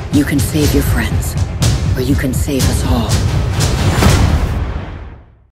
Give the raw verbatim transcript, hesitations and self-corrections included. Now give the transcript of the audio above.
You can save your friends, or you can save us all.